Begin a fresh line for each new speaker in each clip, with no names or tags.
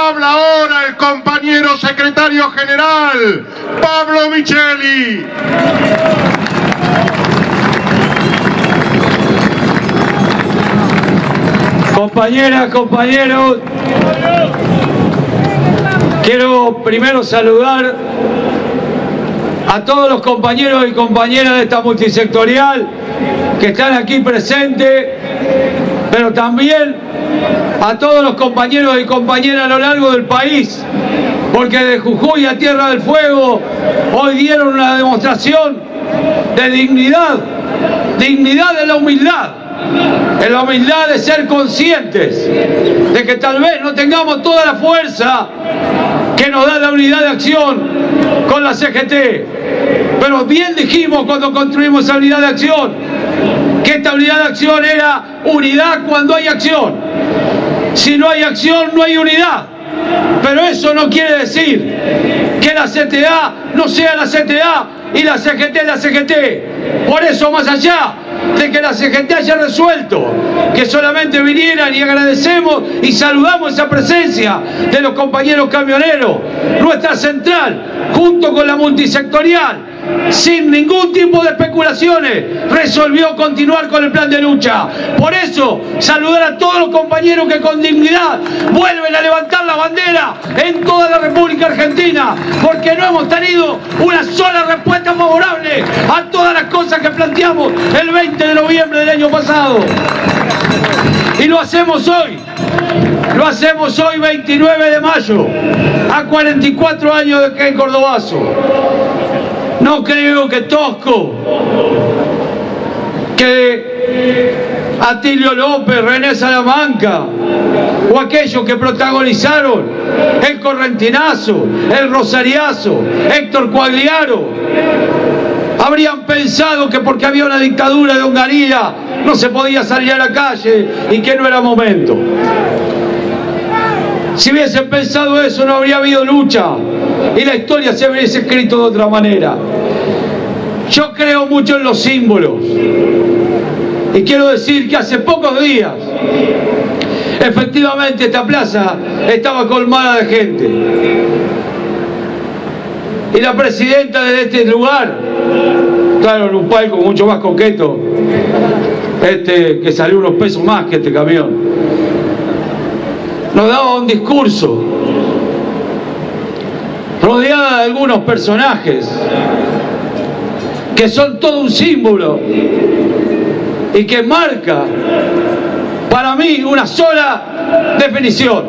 Habla ahora el compañero secretario general, Pablo Micheli.
Compañeras, compañeros, quiero primero saludar a todos los compañeros y compañeras de esta multisectorial que están aquí presentes, pero también a todos los compañeros y compañeras a lo largo del país, porque de Jujuy a Tierra del Fuego hoy dieron una demostración de dignidad de la humildad. En la humildad de ser conscientes de que tal vez no tengamos toda la fuerza que nos da la unidad de acción con la CGT, pero bien dijimos cuando construimos esa unidad de acción que esta unidad de acción era unidad cuando hay acción. Si no hay acción, no hay unidad. Pero eso no quiere decir que la CTA no sea la CTA y la CGT la CGT. Por eso, más allá de que la CGT haya resuelto que solamente vinieran, y agradecemos y saludamos esa presencia de los compañeros camioneros, nuestra central, junto con la multisectorial, sin ningún tipo de especulaciones, resolvió continuar con el plan de lucha. Por eso, saludar a todos los compañeros que con dignidad vuelven a levantar la bandera en toda la República Argentina, porque no hemos tenido una sola respuesta favorable a todas las cosas que planteamos el 20 de noviembre del año pasado. Y lo hacemos hoy. Lo hacemos hoy, 29 de mayo, a 44 años de que en Cordobazo. No creo que Tosco, que Atilio López, René Salamanca o aquellos que protagonizaron el Correntinazo, el Rosariazo, Héctor Quagliaro, habrían pensado que porque había una dictadura de Onganía no se podía salir a la calle y que no era momento. Si hubiesen pensado eso, no habría habido lucha y la historia se hubiese escrito de otra manera. Yo creo mucho en los símbolos y quiero decir que hace pocos días efectivamente esta plaza estaba colmada de gente y la presidenta de este lugar, claro, en un palco mucho más coqueto, que salió unos pesos más que este camión, nos daba un discurso rodeada de algunos personajes que son todo un símbolo y que marca para mí una sola definición,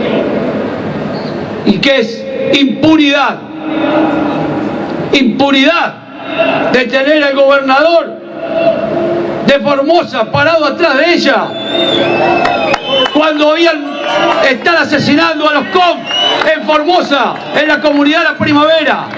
y que es impunidad. Impunidad de tener al gobernador de Formosa parado atrás de ella cuando están asesinando a los COM en Formosa, en la comunidad La Primavera.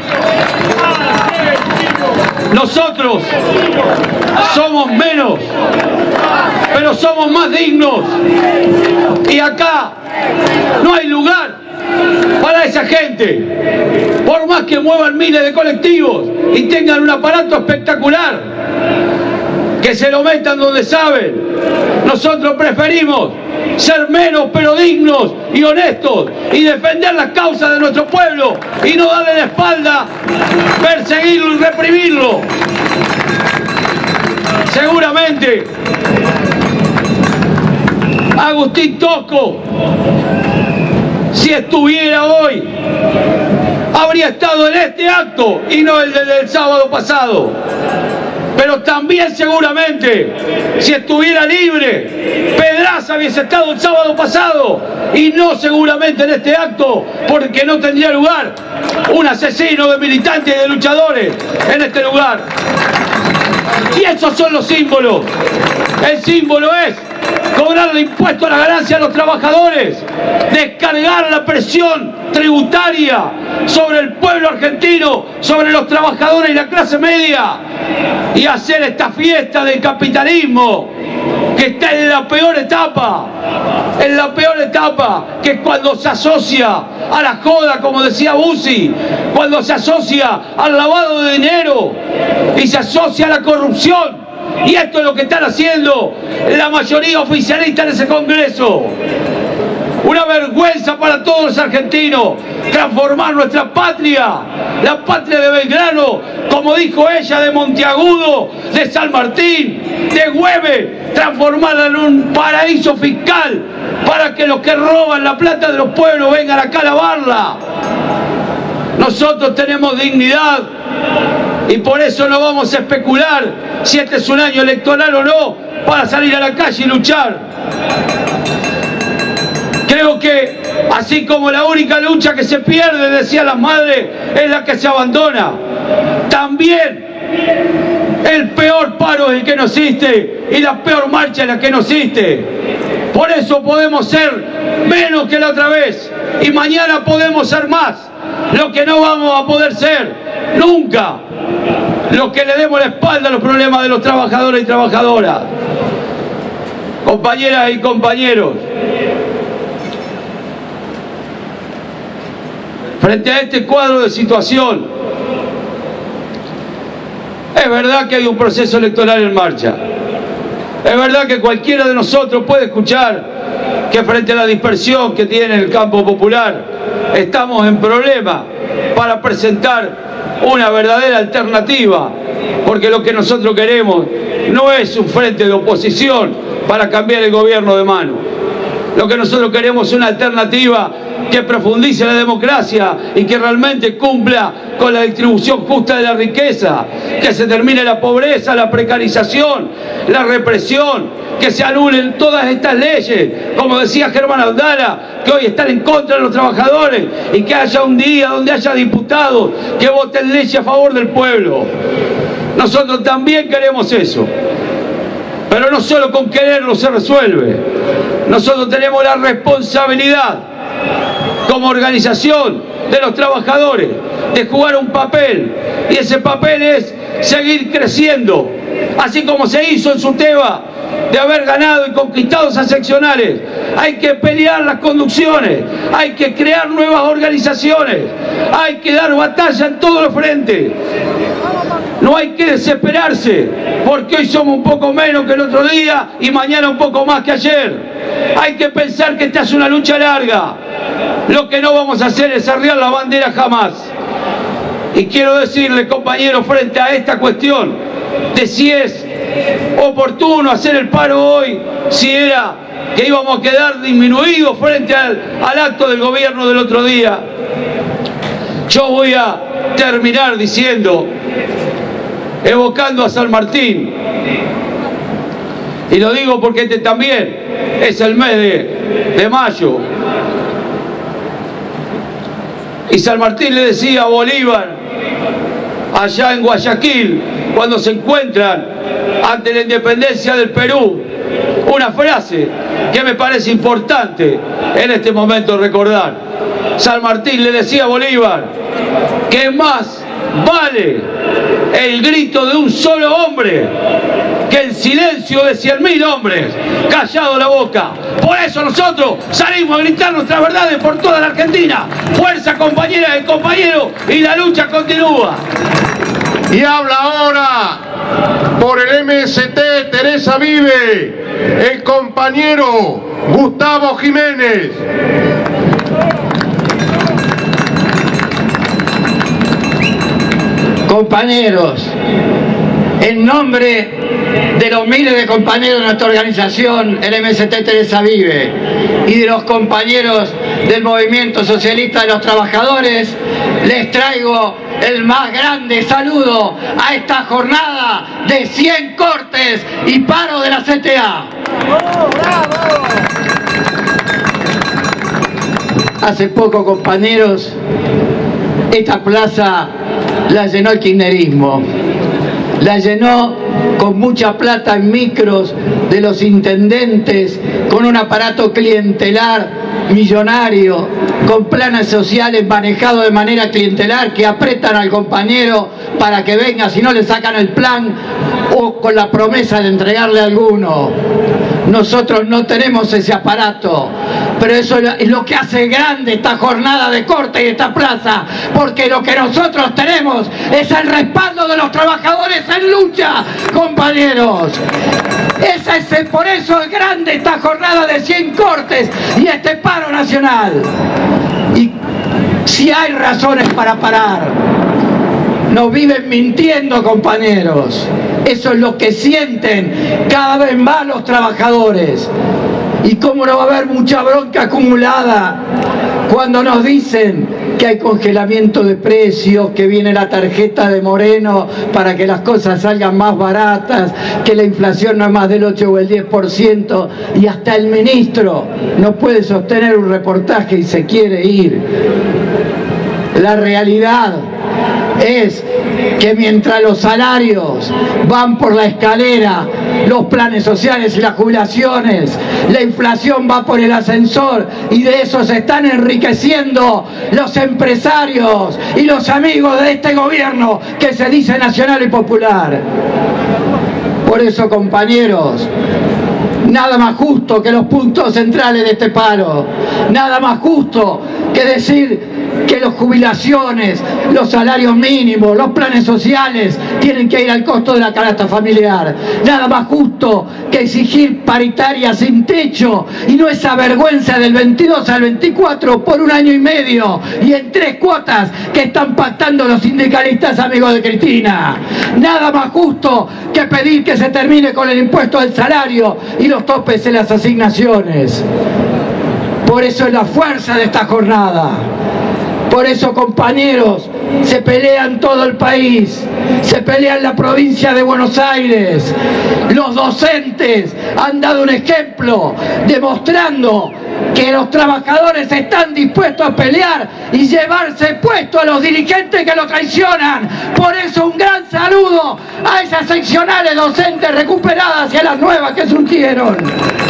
Nosotros somos menos, pero somos más dignos, y acá no hay lugar para esa gente. Por más que muevan miles de colectivos y tengan un aparato espectacular, que se lo metan donde saben, nosotros preferimos ser menos pero dignos y honestos y defender las causas de nuestro pueblo y no darle la espalda, perseguirlo y reprimirlo. Seguramente Agustín Tosco, si estuviera hoy, habría estado en este acto y no el del sábado pasado. Pero también seguramente, si estuviera libre, Pedraza hubiese estado el sábado pasado y no seguramente en este acto, porque no tendría lugar un asesino de militantes y de luchadores en este lugar. Y esos son los símbolos. El símbolo es cobrarle impuesto a la ganancia a los trabajadores, descargar la presión tributaria sobre el pueblo argentino, sobre los trabajadores y la clase media, y hacer esta fiesta del capitalismo que está en la peor etapa, que es cuando se asocia a la joda, como decía Bussi, cuando se asocia al lavado de dinero y se asocia a la corrupción. Y esto es lo que están haciendo la mayoría oficialista en ese Congreso. una vergüenza para todos los argentinos, transformar nuestra patria, la patria de Belgrano, como dijo ella, de Monteagudo, de San Martín, de Güemes, transformarla en un paraíso fiscal para que los que roban la plata de los pueblos vengan acá a lavarla. Nosotros tenemos dignidad y por eso no vamos a especular si este es un año electoral o no, para salir a la calle y luchar. Creo que así como la única lucha que se pierde, decían las madres, es la que se abandona, también el peor paro es el que no existe y la peor marcha es la que no existe. Por eso podemos ser menos que la otra vez y mañana podemos ser más. Lo que no vamos a poder ser nunca, los que le demos la espalda a los problemas de los trabajadores y trabajadoras. Compañeras y compañeros, frente a este cuadro de situación, es verdad que hay un proceso electoral en marcha. Es verdad que cualquiera de nosotros puede escuchar que frente a la dispersión que tiene el campo popular, estamos en problema para presentar una verdadera alternativa, porque lo que nosotros queremos no es un frente de oposición para cambiar el gobierno de mano. Lo que nosotros queremos es una alternativa que profundice la democracia y que realmente cumpla con la distribución justa de la riqueza, que se termine la pobreza, la precarización, la represión, que se anulen todas estas leyes, como decía Germán Abdala, que hoy están en contra de los trabajadores, y que haya un día donde haya diputados que voten leyes a favor del pueblo. Nosotros también queremos eso, pero no solo con quererlo se resuelve. Nosotros tenemos la responsabilidad como organización de los trabajadores de jugar un papel, y ese papel es seguir creciendo, así como se hizo en Suteba, de haber ganado y conquistado esas seccionales. Hay que pelear las conducciones, hay que crear nuevas organizaciones, hay que dar batalla en todos los frentes. No hay que desesperarse, porque hoy somos un poco menos que el otro día y mañana un poco más que ayer. Hay que pensar que esta es una lucha larga. Lo que no vamos a hacer es arriar la bandera jamás. Y quiero decirles, compañeros, frente a esta cuestión de si es oportuno hacer el paro hoy, si era que íbamos a quedar disminuidos frente al acto del gobierno del otro día, yo voy a terminar diciendo, evocando a San Martín, y lo digo porque este también es el mes de mayo, y San Martín le decía a Bolívar allá en Guayaquil, cuando se encuentran ante la independencia del Perú, una frase que me parece importante en este momento recordar. San Martín le decía a Bolívar que más vale el grito de un solo hombre que el silencio de 100.000 hombres callado la boca. Por eso nosotros salimos a gritar nuestras verdades por toda la Argentina. Fuerza, compañeras y compañeros, y la lucha continúa.
Y habla ahora por el MST Teresa Vive, el compañero Gustavo Jiménez.
Compañeros, en nombre de los miles de compañeros de nuestra organización, el MST Teresa Vive, y de los compañeros del Movimiento Socialista de los Trabajadores, les traigo el más grande saludo a esta jornada de 100 cortes y paro de la CTA. Hace poco, compañeros, esta plaza la llenó el kirchnerismo, la llenó con mucha plata en micros de los intendentes, con un aparato clientelar millonario, con planes sociales manejados de manera clientelar que apretan al compañero para que venga, si no le sacan el plan, o con la promesa de entregarle alguno. Nosotros no tenemos ese aparato, pero eso es lo que hace grande esta jornada de corte y esta plaza, porque lo que nosotros tenemos es el respaldo de los trabajadores en lucha, compañeros. Por eso es grande esta jornada de 100 cortes y este paro nacional. Y si hay razones para parar, nos viven mintiendo, compañeros. Eso es lo que sienten cada vez más los trabajadores. Y cómo no va a haber mucha bronca acumulada cuando nos dicen que hay congelamiento de precios, que viene la tarjeta de Moreno para que las cosas salgan más baratas, que la inflación no es más del 8 o el 10%, y hasta el ministro no puede sostener un reportaje y se quiere ir. La realidad es que mientras los salarios van por la escalera, los planes sociales y las jubilaciones, la inflación va por el ascensor, y de eso se están enriqueciendo los empresarios y los amigos de este gobierno que se dice nacional y popular. Por eso, compañeros, nada más justo que los puntos centrales de este paro, nada más justo que decir que las jubilaciones, los salarios mínimos, los planes sociales tienen que ir al costo de la canasta familiar. Nada más justo que exigir paritaria sin techo y no esa vergüenza del 22 al 24 por 1 año y medio y en 3 cuotas que están pactando los sindicalistas amigos de Cristina. Nada más justo que pedir que se termine con el impuesto al salario y los topes en las asignaciones. Por eso es la fuerza de esta jornada. Por eso, compañeros, se pelea en todo el país, se pelea en la provincia de Buenos Aires. Los docentes han dado un ejemplo demostrando que los trabajadores están dispuestos a pelear y llevarse puesto a los dirigentes que lo traicionan. Por eso un gran saludo a esas seccionales docentes recuperadas y a las nuevas que surgieron.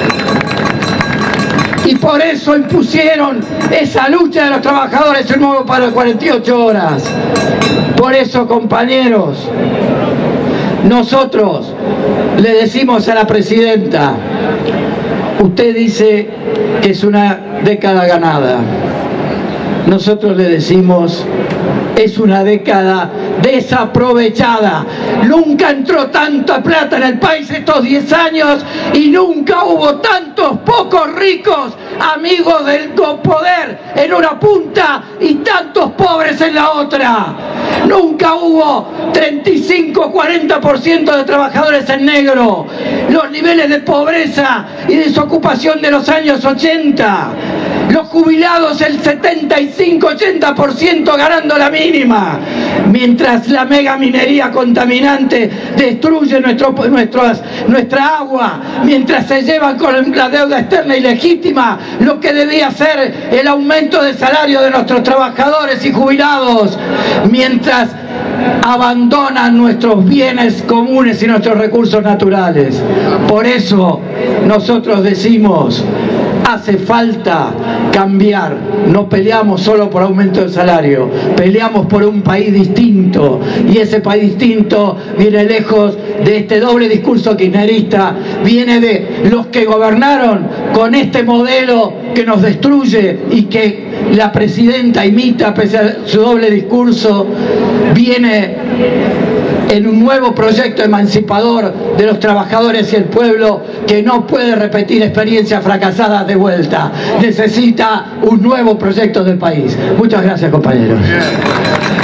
Y por eso impusieron esa lucha de los trabajadores, el nuevo paro de 48 horas. Por eso, compañeros, nosotros le decimos a la presidenta, usted dice que es una década ganada. Nosotros le decimos, es una década desaprovechada. Nunca entró tanta plata en el país estos 10 años y nunca hubo tantos pocos ricos amigos del poder en una punta y tantos pobres en la otra. Nunca hubo 35-40% de trabajadores en negro. Los niveles de pobreza y desocupación de los años 80. Los jubilados el 75-80% ganando la mínima. Mientras la mega minería contaminante destruye nuestra agua, mientras se llevan con la deuda externa ilegítima lo que debía ser el aumento de salario de nuestros trabajadores y jubilados, mientras abandonan nuestros bienes comunes y nuestros recursos naturales. Por eso nosotros decimos, hace falta cambiar. No peleamos solo por aumento del salario, peleamos por un país distinto, y ese país distinto viene lejos de este doble discurso kirchnerista, viene de los que gobernaron con este modelo que nos destruye y que la presidenta imita pese a su doble discurso. Viene en un nuevo proyecto emancipador de los trabajadores y el pueblo que no puede repetir experiencias fracasadas de vuelta. Necesita un nuevo proyecto del país. Muchas gracias, compañeros.